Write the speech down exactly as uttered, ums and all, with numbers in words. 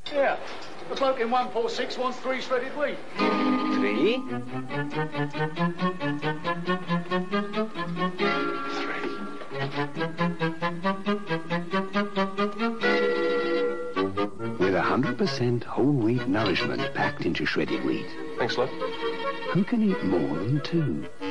Yeah. The bloke in one four six wants three shredded wheat. Three? Three. With one hundred percent whole wheat nourishment packed into shredded wheat. Thanks, love. Who can eat more than two?